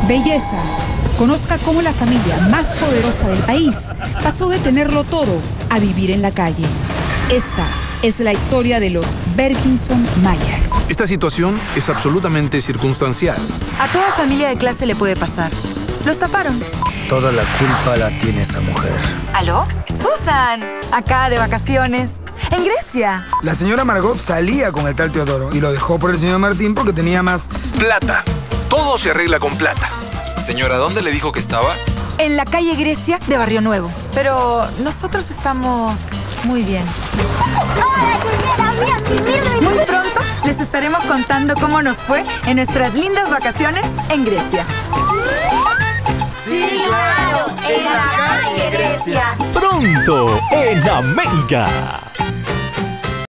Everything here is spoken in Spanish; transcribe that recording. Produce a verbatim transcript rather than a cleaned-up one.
Belleza. Conozca cómo la familia más poderosa del país pasó de tenerlo todo a vivir en la calle. Esta es la historia de los Berkinson Mayer. Esta situación es absolutamente circunstancial. A toda familia de clase le puede pasar. Lo estafaron. Toda la culpa la tiene esa mujer. ¿Aló? Susan, acá de vacaciones. En Grecia. La señora Margot salía con el tal Teodoro y lo dejó por el señor Martín porque tenía más Plata. Todo se arregla con plata. Señora, ¿dónde le dijo que estaba? En la calle Grecia de Barrio Nuevo. Pero nosotros estamos muy bien. Muy pronto les estaremos contando cómo nos fue en nuestras lindas vacaciones en Grecia. Sí, claro, en la calle Grecia. Pronto en América.